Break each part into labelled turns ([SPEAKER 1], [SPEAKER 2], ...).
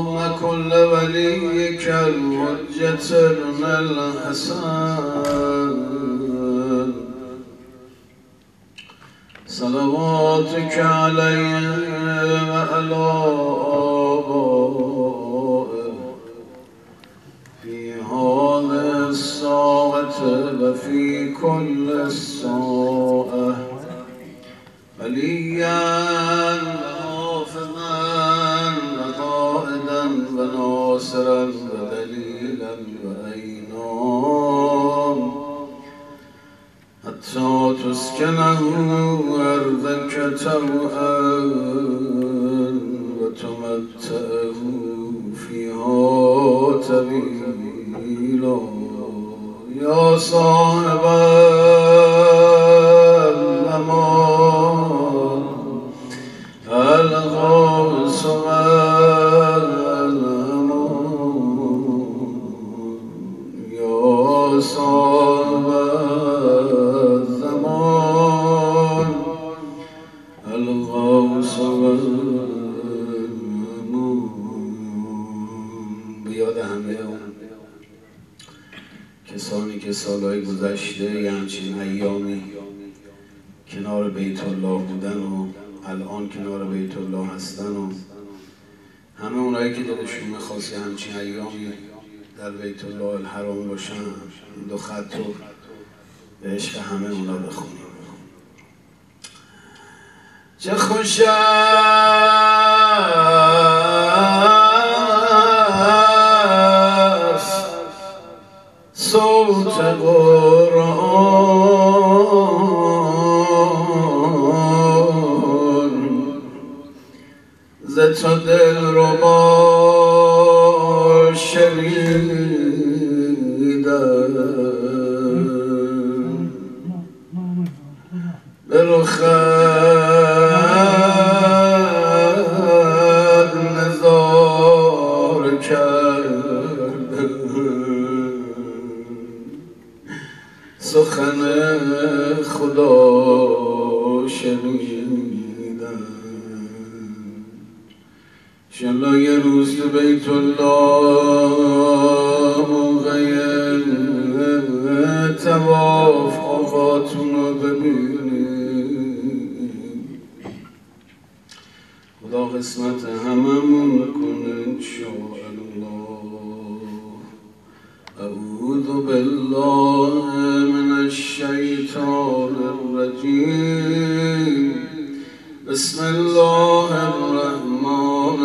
[SPEAKER 1] كل وليك الحجة بن الحسن صلواتك عليه وعلى آبائه في هذه الساعة وفي كل الساعة وليا وحافظا وقائدا وناصرا ودليلا وعينا حتى تسكنه أرضك توءا وتمتعه فيها طويلا يا صاحب الأمان الغوث والأمان يا صاحب الزمان الغوث والأمان. بیاد همه کسانی که سالهای گذشته یه همچین ایامی کنار بیت الله بودن و الان کنار بیت الله هستن و همه اونایی که دلشون میخواست یه همچین ایامی در بیت الله الحرام باشن این دو خط رو به عشق همه اونا بخونیم. چه خوش است صوت قرآن ز تو دلربا شنیدم به رخت نظاره کردم سخن خدا شنیدم انشالله یه روز تو بیت الله موقع طواف آقاتون رو ببینیم خدا قسمت هممون کنه انشاءالله. اعوذ بالله من الشیطان الرجیم بسم الله الرحمن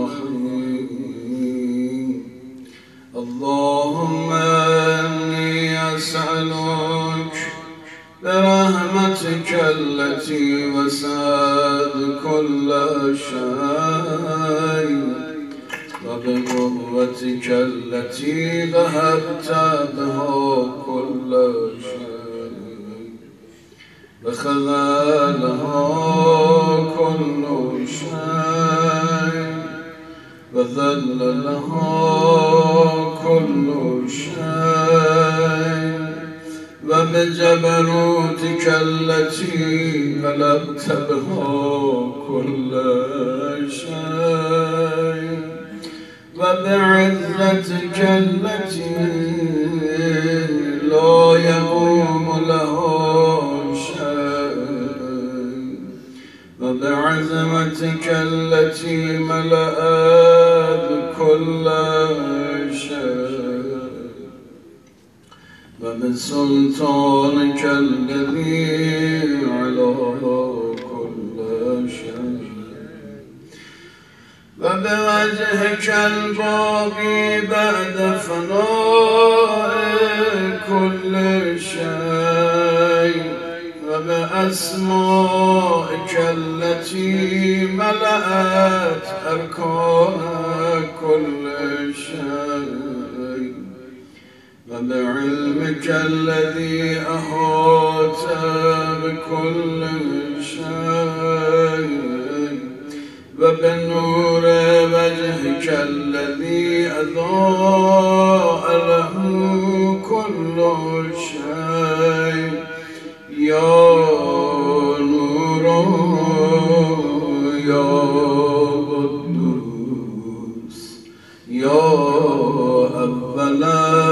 [SPEAKER 1] الرحیم اللهم انی اسألک برحمتك التي وسعت كل شيء وبقوتك التي قهرت بها كل شيء وخذلها كل شيء وذل لها كل شيء وبجبروتك التي غلبت بها كل شيء وبعزتك التي لا يقوم لها شيء وبعظمتك التي ملأت كل شيء وبسلطانك الذي على كل شيء وبوجهك الباقي بعد فناء كل شيء وبأسمائك التي ملأت أركان كل شيء وبعلمك الذي أحاط بكل شيء وبنور وجهك الذي أضاء له كل شيء يا نور يا قدوس يا أول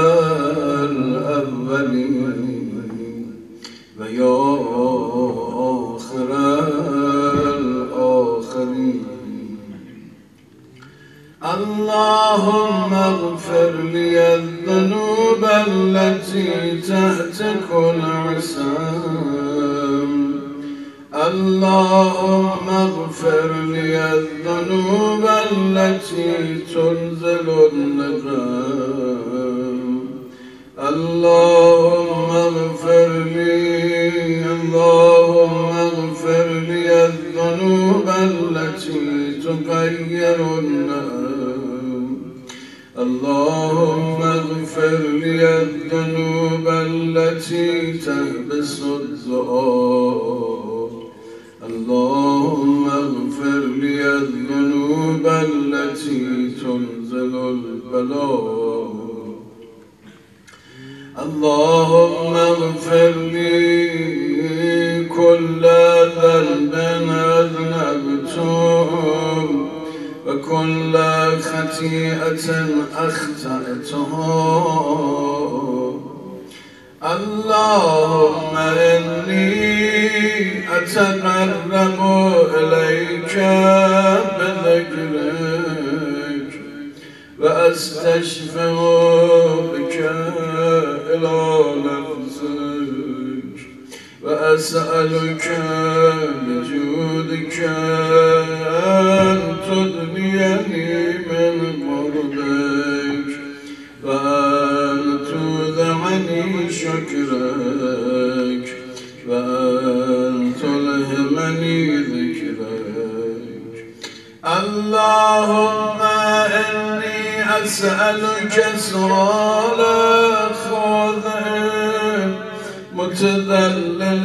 [SPEAKER 1] الأولين ويا آخر الآخرين. اللهم اغفر لي الذنوب التي تحت كل عصام. اللهم اغفر لي الذنوب التي تنزل النقام. اللهم اغفر لي الذنوب التي تغير النعم. اللهم اغفر لي الذنوب التي تحبس الدعاء. اللهم اغفر لي الذنوب التي تنزل البلاء. اللهم اغفر لي كل ذنب أذنبته وكل خطيئة أخطأتها. اللهم إني أتقرب إليك بذكرك وأستشفع بك إلى نفسك وأسألك بجودك أن تدنيني من قربك وأن تودعني شكرك وأن تلهمني ذكرك. اللهم إني أسألك سؤال خاضع متذلل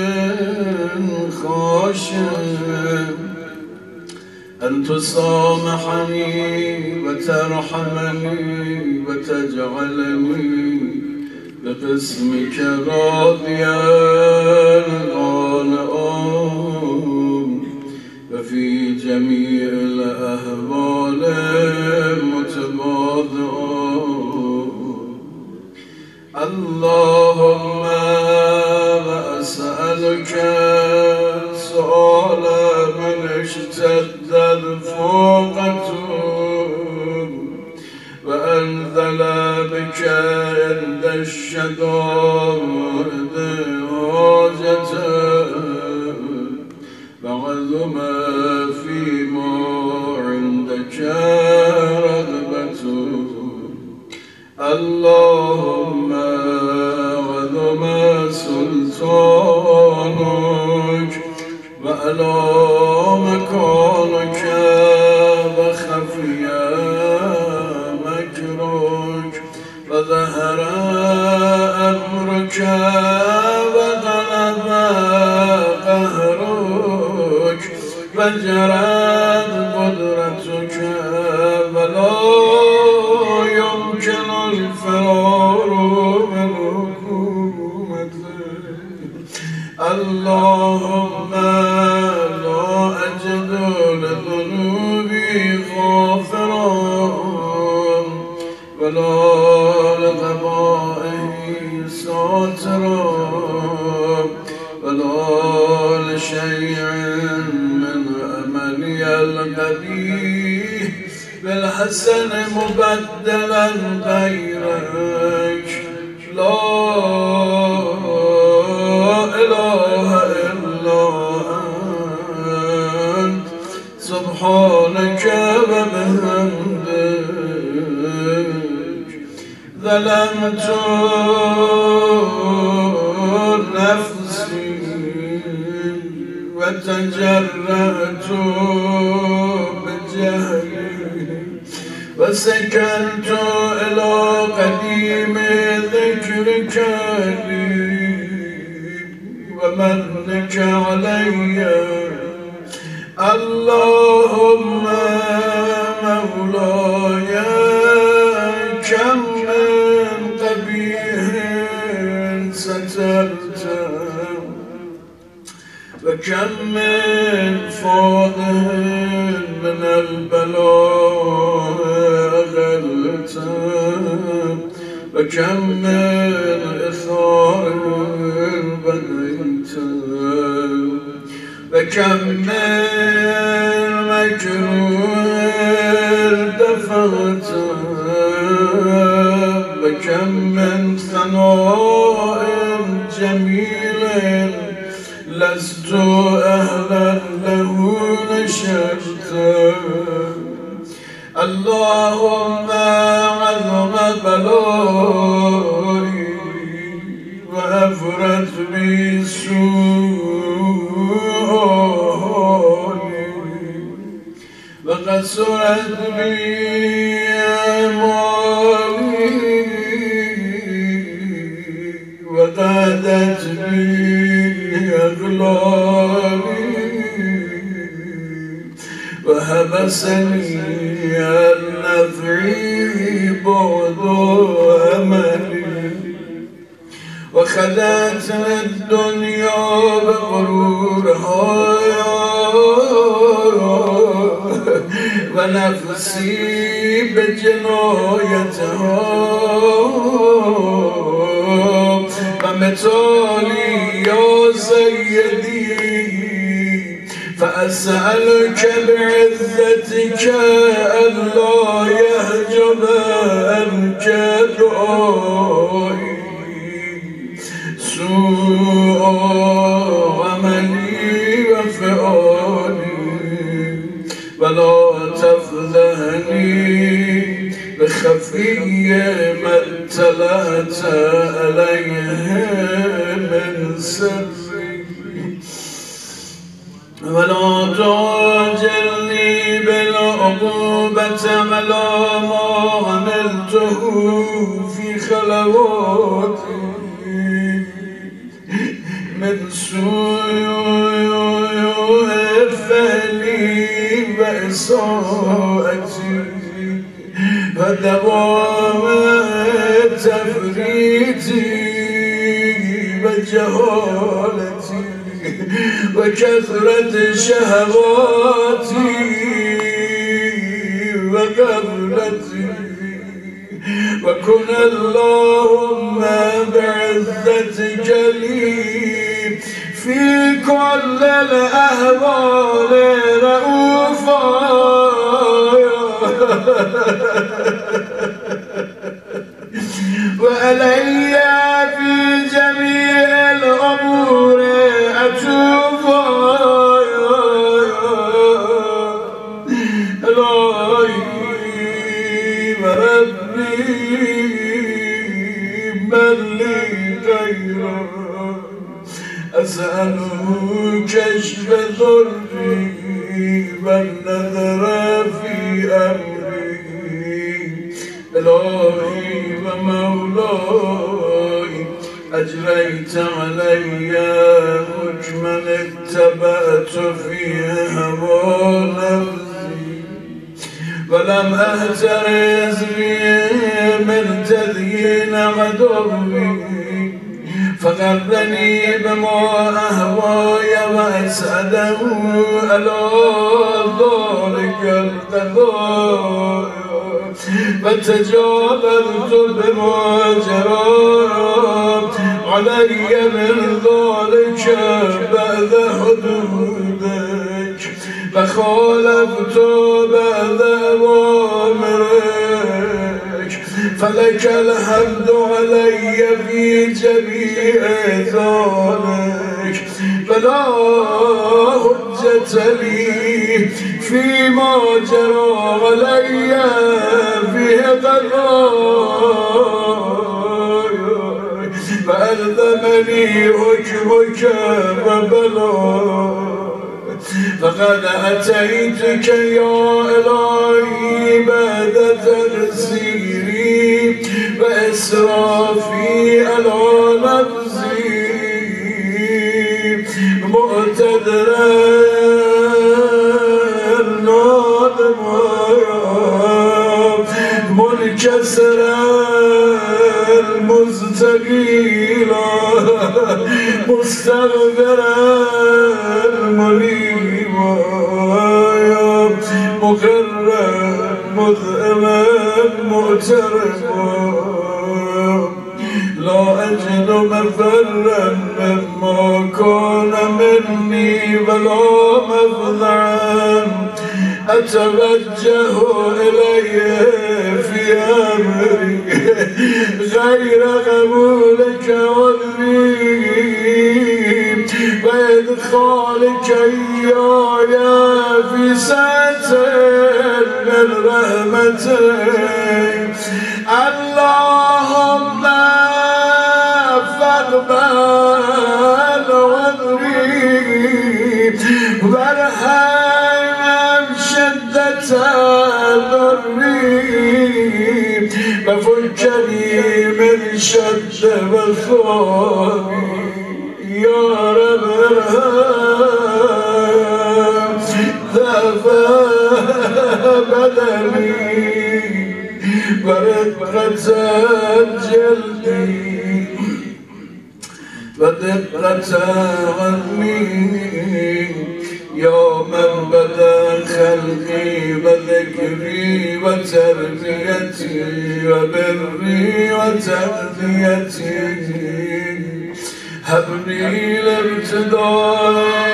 [SPEAKER 1] خاشع أن تسامحني وترحمني وتجعلني بقسمك راضيا قانعا وفي جميع الأحوال متواضعا. اللهم وأسألك سؤال من اشتد الفوقة وأنزل بك عند الشدائد حاجته وعظم فيما عندك رغبته. اللهم عظم سلطانك وعلى مكانك وخفي مكرك وظهر أمرك وغلب قهرك وجرت قدرتك ولا يمكن الفرار من حكومتك. اللهم لا أجد لذنوبي غافرا ولا لقبائه ساترا ولا لشيء من أملي القبيح بالحسن مبدلا غيرك. لا إله إلا أنت سبحانك وبحمدك. ظلمت نفسي وتجرأت بجهلي وسكنت إلى قديم ذكرك لي ومنك علي. اللهم مولاي كم من قبيح سترته وكم من فاضح من البلاء وكم من إثار بنيت وكم من مكروه دفعت وكم من ثناء جميل لست أهلا له نشرت اللهم عظم بلائي وأفرت بي سوءي وقصرت بي أموالي وقادت بي أغلالي وحبسني عن نفعي بعد أملي وخدعتني الدنيا بغرورها ونفسي بجنايتها ومثالي يا سيدي فأسألك بعزتك ألا يحجب عنك دعائي سوء عملي وفعالي ولا تفضحني بخفي ما اطلعت عليه من سري ولا تعجلني بالعقوبة على ما عملته في خلواتي من سوء فعلي وإساءتي ودوام تفريطي وجهالتي وكثرة شهواتي وغفلتي وكن اللهم بعزتك لي في كل الأهوال رؤوفا وعلي في جميع الأمور أتوبا إلهي وربي من لي غيره أسأله كشف ضري والنذر في أمري إلهي ومولاي أجريت علي حكما اتبعت فيه هوى نفسي ولم أهترز به من تذيين عدوي فغرني بما أهواي وأسعده على ذلك القضاء فتجاوزت بما جرى علي من ذلك بعد حدودك فخالفت بعد أوامرك فلك الحمد علي في جميع ذلك فلا حجة لي فيما جرى علي فيه قضاء فألزمني حكمك وبلاء فقد أتيتك يا إلهي بعد تقصيري وإسرافي على نفسي مقتدرا نادما منكسرا مستقيلا مستغفرا منيبا مقرا مذئما مغتربا لا أجد مفرا مما كان مني ولا مفزعا أتوجه إليه في أمري غير قبولك عذري وإدخالك إياي في سعة من رحمتك اللهم فاقبل عذري وارحم شدة ضري وفكني من شد وثوابي يا رب ارحم ذهب بدني ورقة جلدي ودقة عظمي يا من بدا خلقي وذكري وتربيتي وبري وتغذيتي هبني لابتداء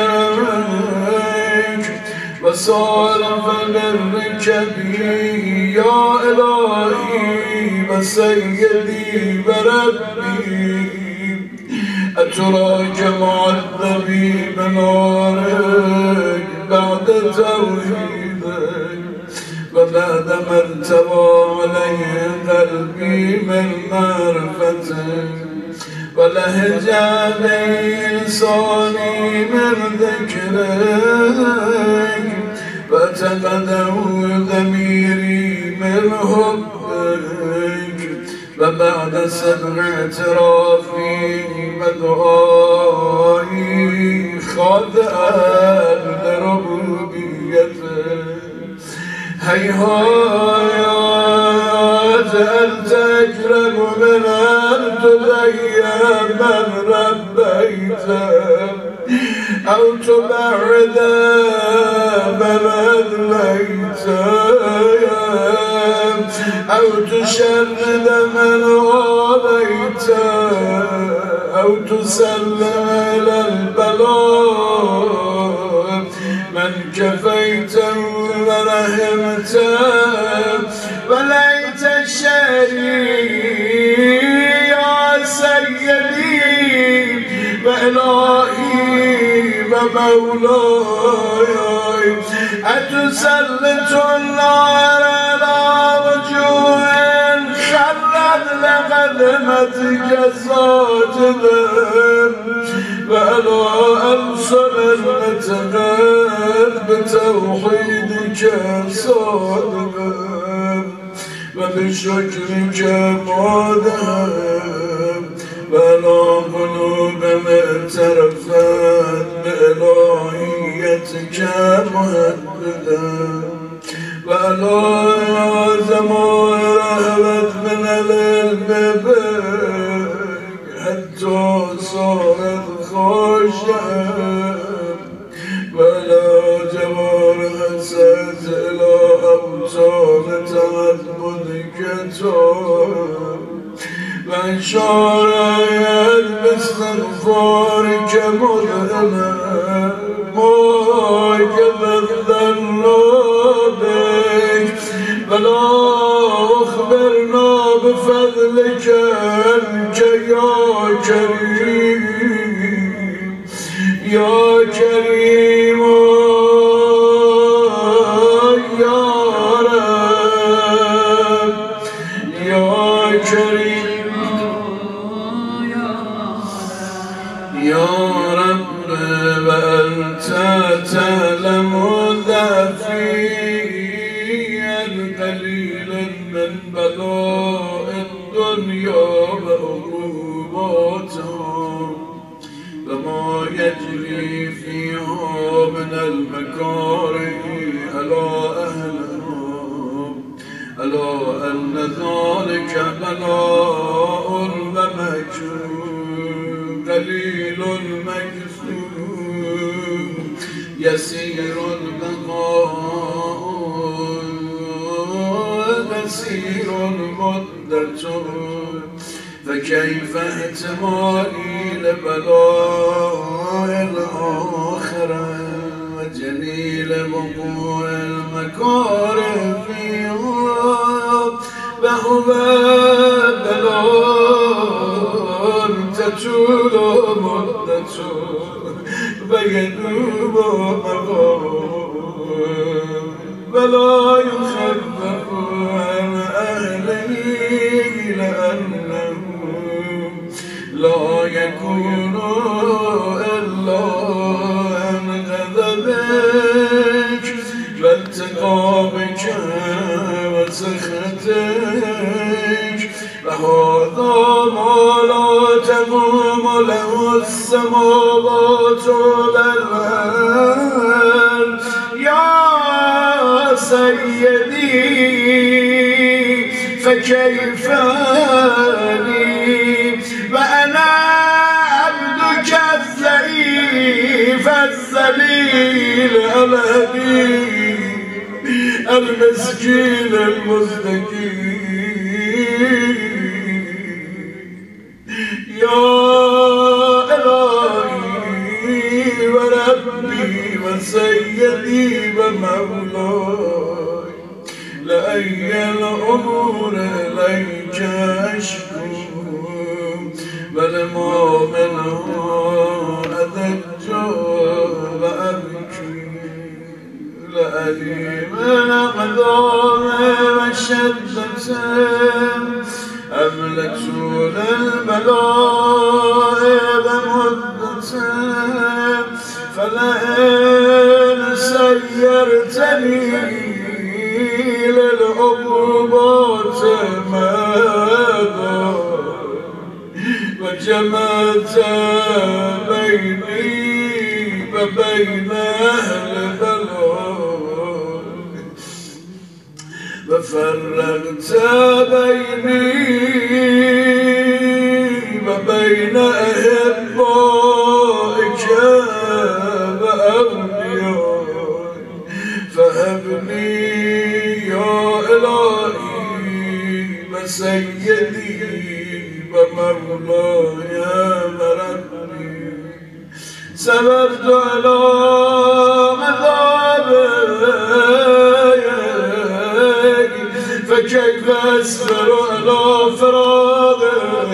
[SPEAKER 1] كرمك وصارف برك بي يا إلهي وسيدي وربي أتراك معذبي بنارك بعد توحيدك وبعد ما ارتوى عليه قلبي من معرفتك ولهج علي لساني من ذكرك وتقدم ضميري من حبك وبعد سبع اعترافي ودعائي خاضعا لربوبيتك هيهات أنت أكرم من أن تغير من ربيته أو تبعد من أذليته أو تشرد من غابيته أو تسلم إلى البلاء من كفيته ورحمته وليت الشريك يا سيدي وإلهي ومولاي أتسلط النار على وجوه خرت لقدمتك ساجدا وعلى أنصر المتقد بتوحيدك صادقا وبشكرك مادام ولا قلوب اعترفت بإلهيتك مهددا ولا زمان رهبت من القلب حتى صارت خاشعة ولا جوار حسد إلى أوتار تعبدك وإشارة باستغفارك مذهبا ما كذبنا بك ولا أخبرنا بفضلك أنت يا كريم يا كريم يا رب يا كريم يا رب وأنت تعلم ذاتي قليلا من بلاء الدنيا وعقوباتها وما يجري فيها من المكاره على أهلها ألا أن ذلك بلاء ومكروه قليل مكسور يسير البقاء مسير مدة فكيف احتمالي لبلاء الآخرة وجليل وقوع المكاره فيها وهو بلاء تطول مدته ويدوم مقام ولا يخفف عن أهله لأنه لا يكون إلا عن غضبك والتقامك وسخطك وهذا ما لا تقوم له السماوات والأرض يا سيدي فكيف لي وأنا عبدك الضعيف الذليل الهدي المسكين المستكين يا إلهي وربي وسيدي ومولاي لأي الأمور إليك أشكو ولما منه أذج وأبكي لألي من أقدام وشدة أملت للبلاء ومدة فلئن سيرتني للعقوبات ماذا وجمعت بيني وبين أهل البلاء وفرقت بيني وبين أحبائك وأوليائك فهبني يا إلهي وسيدي ومولاي وربي صبرت على مذابك فكيف أصبر على فراغك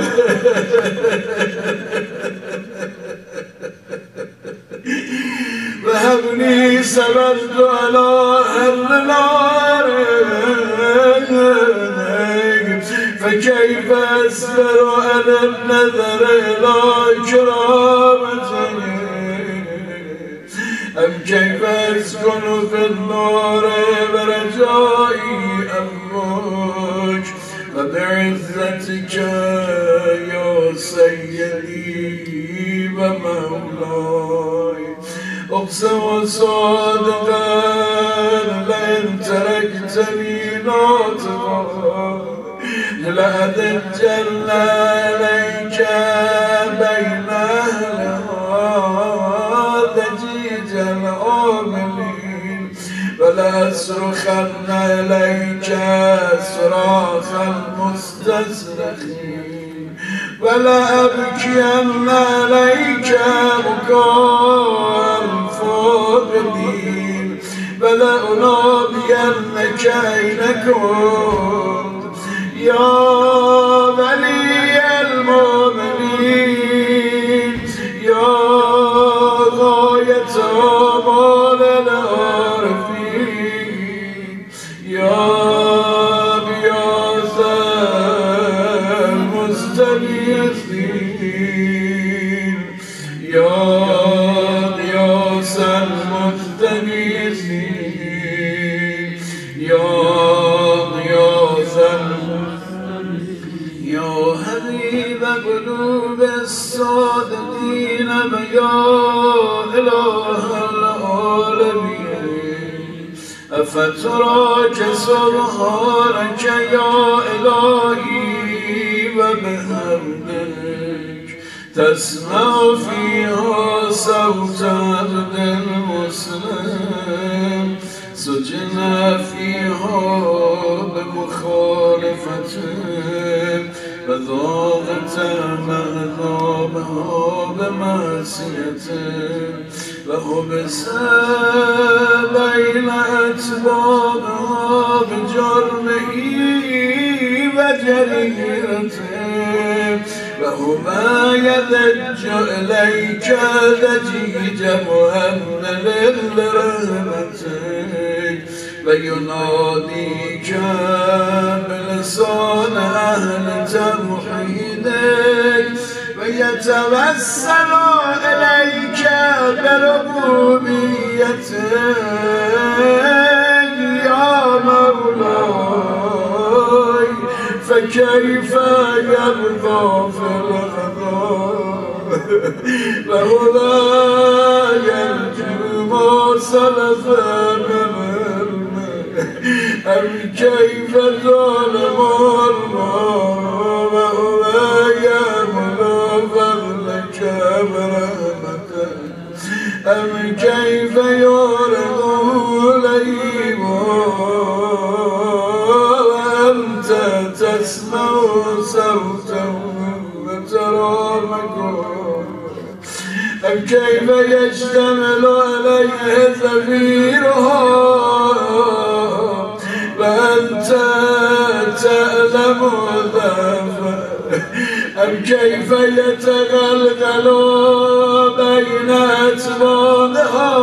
[SPEAKER 1] وهبني صبرت على أهل نارك فكيف أصبر على النذر إلى كرامتك أم كيف أسكن في النار برجائي أمك وبعزتك يا سيدي ومولاي أقسم صادقا لئن تركتني ناطقا لأدجل عليك بين أهلها ضجيج العاملين ولأصرخن إليك صراخ المستصرخين ولأبكين عليك بكاء الفاقدين ولأنادينك أين كنت يا ولي المؤمنين يا غاية آمال العارفين يا غياث المستغيثين يا غياث المستغيثين يا غياث يا حبيب قلوب الصادقين ويا إله العالمين أفتراك سبحانك يا إلهي وبحمدك تسمع فيها صوت عبد المسلم سجن فيها بمخالفتك وذاقت ها به معصیته و حبس بین اتباعها به جرمهی و جریرته و هو یدج الیک دجیج محمل لرحمتک و ینادیک بلسان اهل توحیدک و یتوسل الیک بربوبیتک یا مولای فکیف یرضا فی القضاء و هو یرجو ما سلف من ام کیف ظالم الله و هو یعمل فضلک برحمته ام کیف یارق لیما و انت تسمع صوتا و ترى مکان ام کیف یشتمل علیه زفیرها وأنت تعلم ذنبه أم كيف يتغلغل بين أتباعها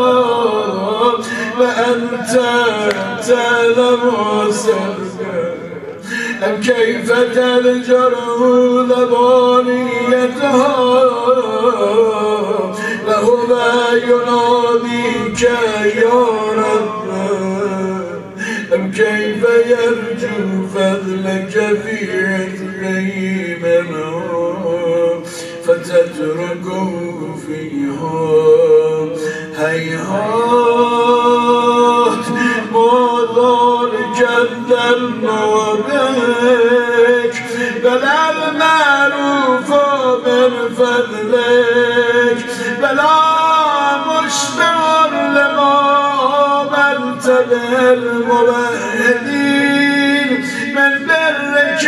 [SPEAKER 1] وأنت تعلم سرها أم كيف تلجره ذبانيتها وهو يناديك يا رب أم كيف يرجو فضلك في عتقه منه فتتركه فيها هيهات ما ذلك الدرنا بك بلا المعروف من فضلك بلا مشتغل لما بالموحدين من برك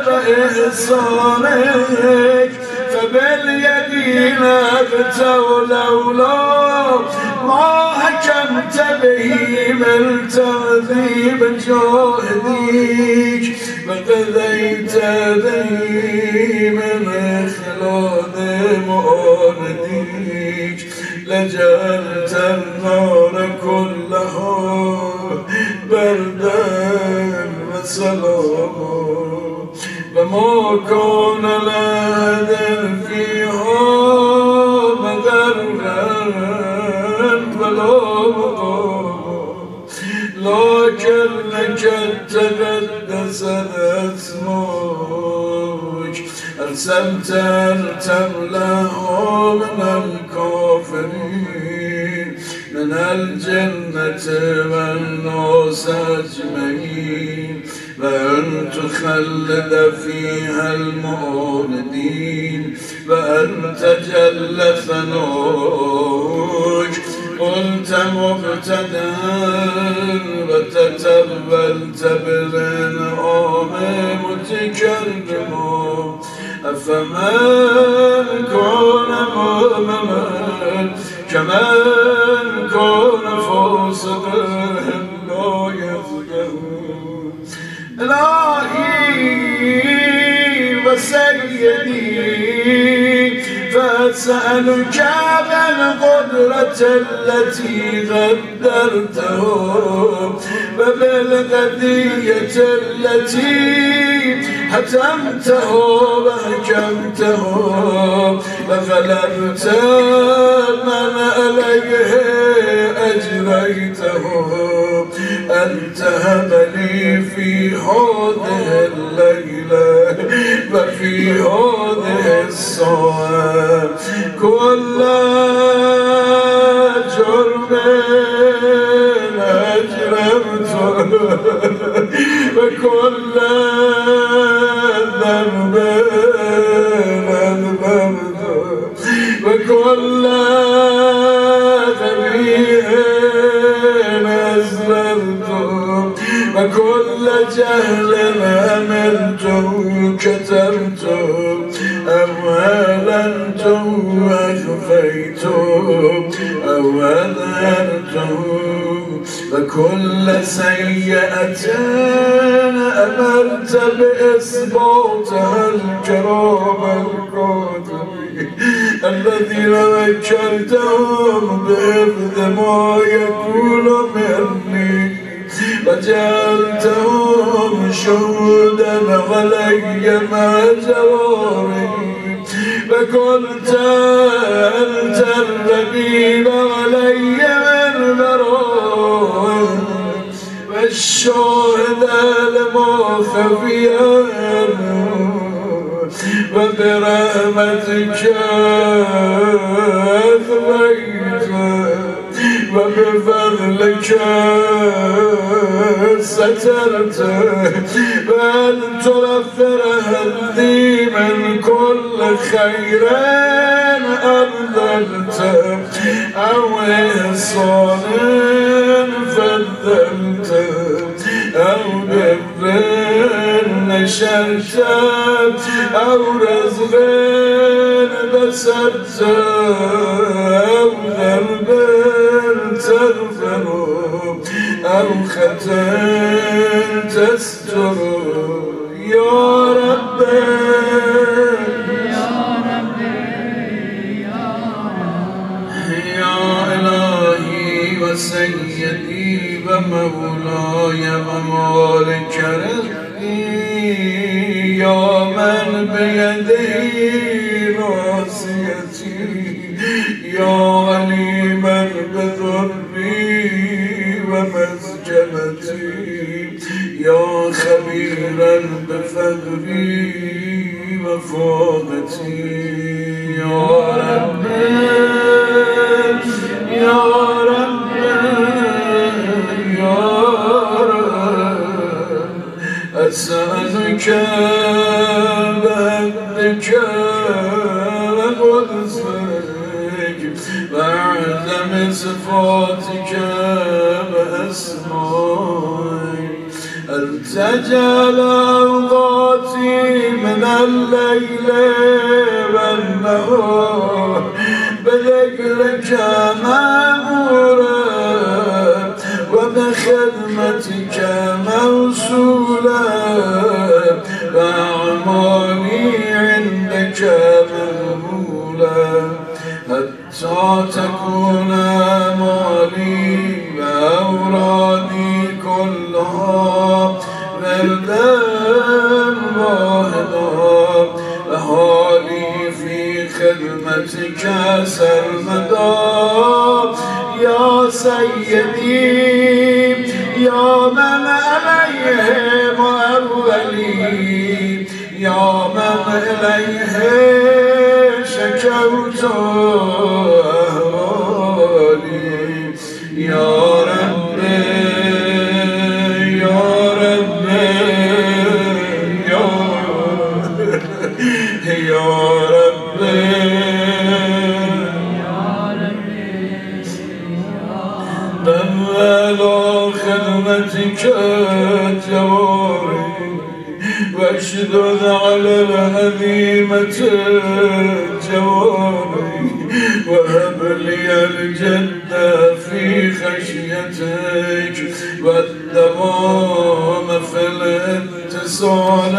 [SPEAKER 1] وإحسانك فباليدين أبتوا لولا ما حكمت به من تعذيب جاهديك وقضيت به من إخلاد معانديك لجعلت النار كلها بردا وسلاما وما كان لأحد فيها مغرا ولا مقاما لكن لك تقدست اسمك أرسلت أن تملأها من الكافرين من الجنة والناس أجمعين وأن تخلد فيها المعاندين وأن تجل ثناك قلت مبتدا وتتبلت بالانعام متكرما أفمن كان مؤمنا كمن كان فاسقا لا يفقهون إلهي وسيدي فأسألك بالقدرة التي قدرته وبالقضية التي حتمته وحكمته وغلبت من عليه أجريته أن تهب لي في هذه الليلة وفي هذه الساعة كل جرم أجرمته وكل ذنب أذنبته وكل ذبيح أزللته وكل جهل أملته كتمته أو أعلنته عصيت أو أذنته وكل سيئة أمرت بإثباتها الكرام القادر الذين ذكرتهم بحفظ ما يقول مني وجعلتهم شهودا علي مع جواري فقلت أنت الرقيب علي من براء والشاهد لما خفي وبرحمتك أثبيت وبفضلك سترت وأن توفر هدي من كل خير أبذلت أو إحسان فضلت أو بر نشرت أو رزق بسرت أو ذنب تغفر أو خطأ تستر يا رب يا إلهي وسيدي ومولاي ومالك رزقي يا من بيده ناصيتي يا عليما بذنبي ومسجنتي يا خبيرا بفقري وفاقتي يا رب يا رب يا رب أسألك بحقك وقدسك وأعظم صفاتك وأسمائك أن تجعل أوقاتي من الليل والنهار بذكرك مأمورا وبخدمتك موصولا وأعمالي عندك مقبولا حتى تكون مالي وأورادي كلها وردا واحدا وحالي في خدمتك سرمدا يا سيدي يا من عليه مأولي يا من إليه شكوت أهوالي يا رب يا رب يا رب على خدمتك جواري واشدد على الهزيمة جواري وهب لي الجد في خشيتك والدوام في الاتصال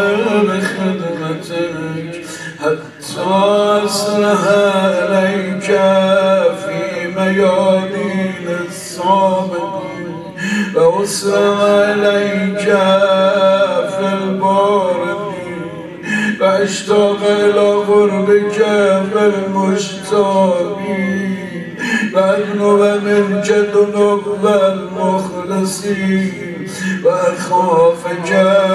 [SPEAKER 1] بخدمتك حتى أصلح إليك في ميادين الصامدين وأسرع إليك في الباردين وأشتاق إلى قربك في المشتاقين وأدنو منك ذنوب المخلصين وأخافك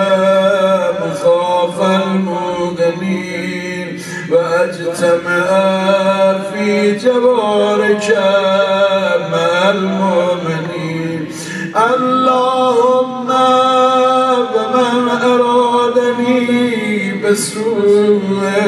[SPEAKER 1] مخاف المغنين وأجتمع في جوارك مع المؤمنين اللهم ومن أرادني بسوء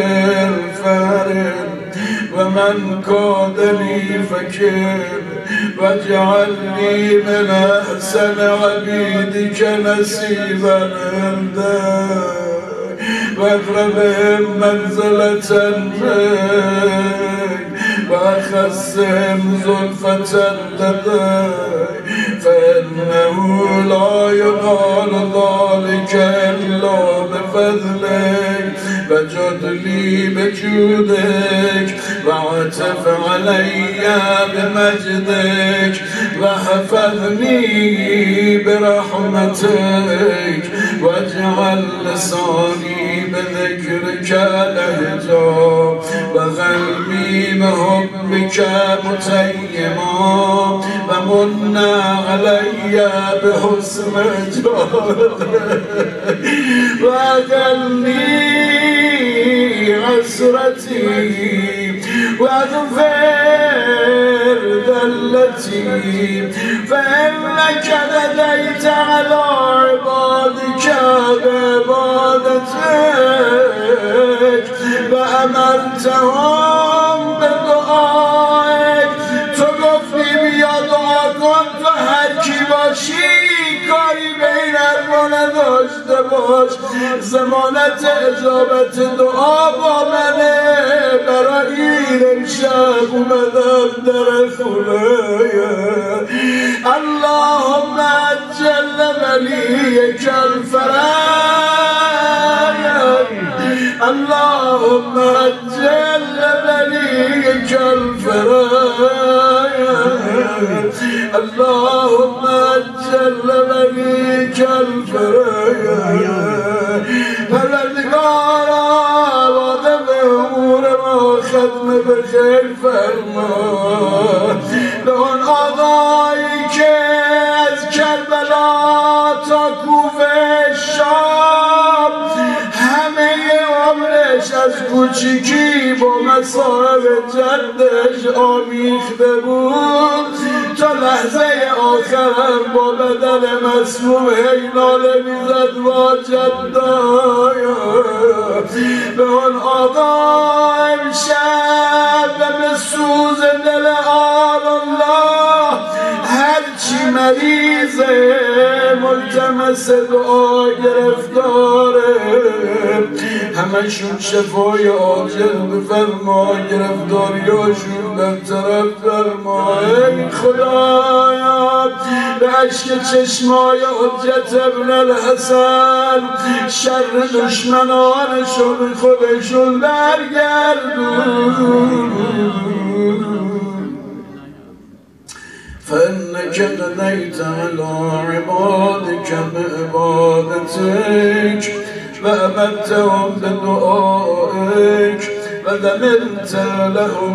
[SPEAKER 1] فارد ومن قادني فكر واجعلني من أحسن عبيدك نصيبا عندك واقربهم منزلة منك وأخذهم زلفة لدي فإنه لا يقال ذلك إلا بفضلك فجد لي بجودك وعتف علي بمجدك واحفظني برحمتك واجعل لساني بذكرك لهجا وقلبي بحبك متيما ومن علي بحسن جارتك وأجلني عسرتي واغفر ذلتي فإنك لديت على عبادك بعبادتك وأمرتهم بدعائك تو گفتی بیا دعا کن تو هر کی باشی کاری بین ما نداشته باش ضمانت اجابت دعا با منه برای این امشب اومدم در خونه اللهم عجل ولیک الفرج اللهم عجل ولیک الفرج اللهم عجل ولیک الفرج پروردگارا وعده به امور ما ختم به خیر فرما به آن آقایی که از کربلا تا کوفه شام همه عمرش از کوچیکی با مصائب جدش آمیخته بود تا لحظه آخرم با بدن مسموم هی ناله میزد با جدایا به آن آقا امشب به سوز دل آل الله هرچی مریضه ملتمس دعا گرفتاره همشون شفای عاجل بفرما گرفتاریاشون برطرف فرما ای خدایا به عشق چشمای حجت ابن الحسن شر دشمنانشون خودشون برگردون فإنك قضيت على عبادك بعبادتك وأمدتهم بدعائك وذمنت لهم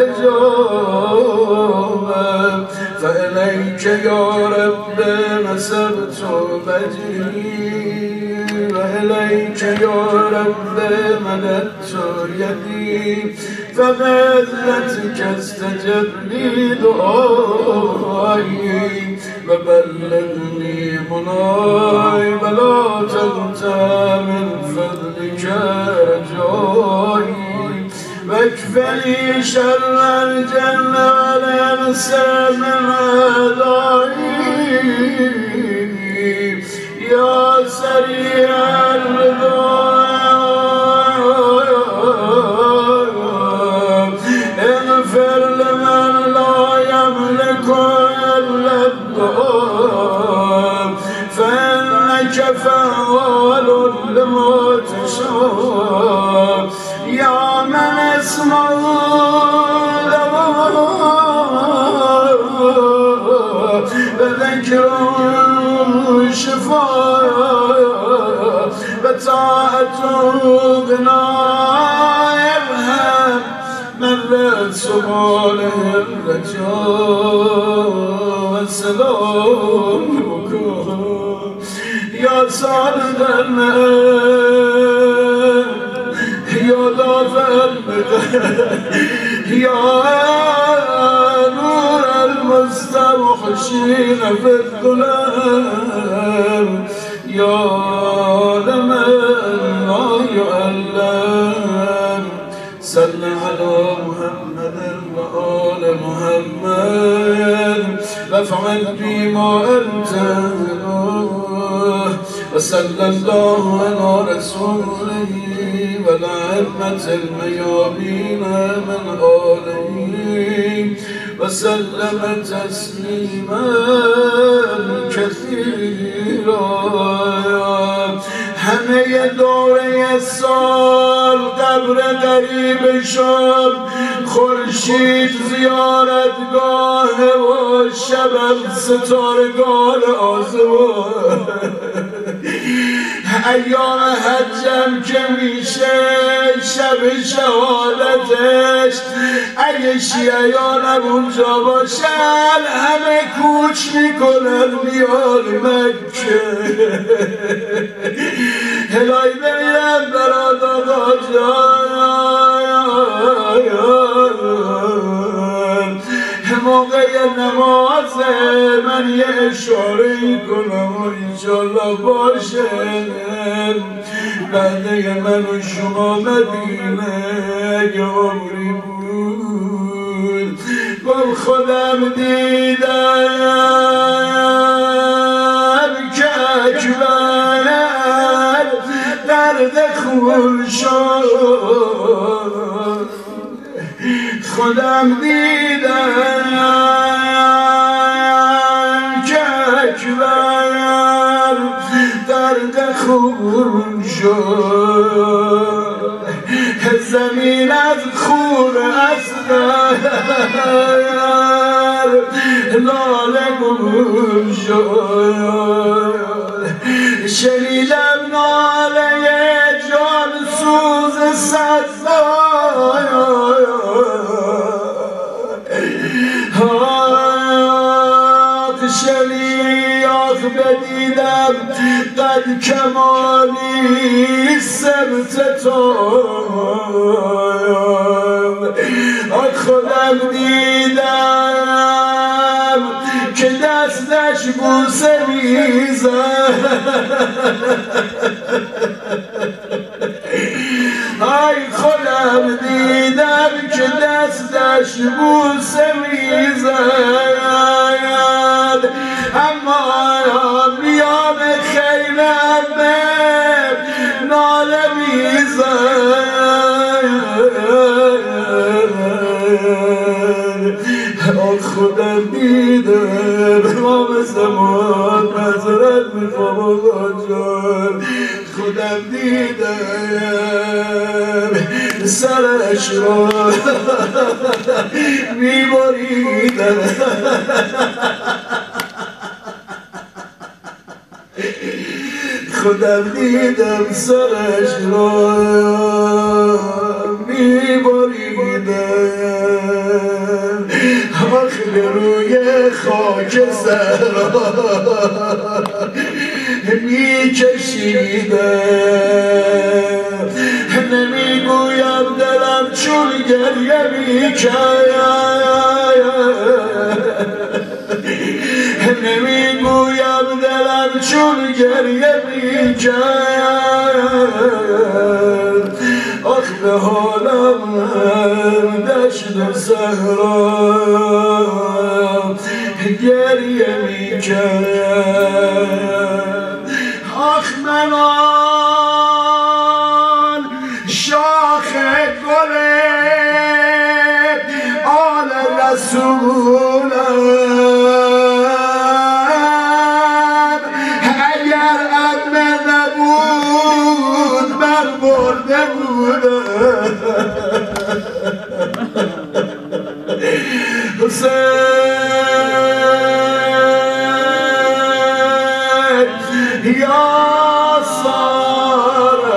[SPEAKER 1] الإجابة فإليك يا رب نسبت وجهي وإليك يا رب مددت يدي فبعزتك استجب لي دعائي وبلغني مناي ولا تنسى من فضلك رجائي واكفني شر الجن والانس من اعدائي يا سريع الرضا اغفر لمن لا يملك الا الدعاء فانك فعال لما تشاء يا من اسمه وذكره شفاء وطاعته غناء ارحم من رد سباله الرجاء والسلام يا صادق يا دافع يا نور المستوحشين في الظلام يا لمن لا يعلم صل على محمد وآل محمد وافعل بما أنت وصلى الله على رسوله والأئمة الميامين من آله وسلم تسليما كثيرا. همه دوره سال قبر غریبشان خورشید زیارتگاه و شبم ستارگان آسمان. ایام حجم که میشه شب شهادتش اگه شیعیانم اونجا باشن همه کوچ میکنن میان مکه. الهی بمیرم برات آقا جان موقع نماز من یه اشاره کنم و انشالله باشه بعد من و شما مدینه اگه عمری بود گل خودم دیدم که اکبر درد خون شد. خودم دیدم که اکبر درد خون شد. زمین از خون اصغر لاله گون شد. شنیدم ناله جان سوز صدای شلیاخ بدیدم قد کمالی سمت تو. خودم دیدم که دستش بوسه میزد. آی خودم دیدم که دستش بوسه میزد اما میان خیمه ناله میزد. خودم دیدم امام زمان معذرت میخوام آقا جان. خودم دیدم سرش را میبریدم. خودم دیدم سرش را میبریدم. آخ به روی خاک صحرا میکشیدم. نمیگویم دلم چون گریه میکرد. نمیگویم دلم چون گریه میکرد. آخ به حالم دشت و صحرا گریه میکرد. آخ من آن شاخ گل آل رسولم اگر عدم نبود من برده بودم. حسین یا سار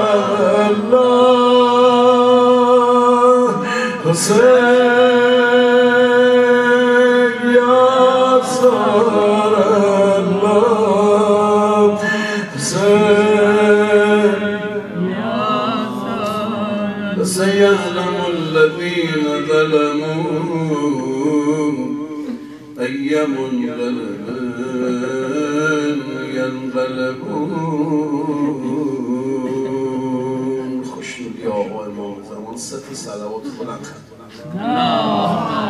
[SPEAKER 1] الله. حسین یا سار الله. حسین یا سار. سيعلم الذين ظلموا أي منقلب ينقلبون. خوشنودی آقا امام زمان 3 صلوات بلند خطبه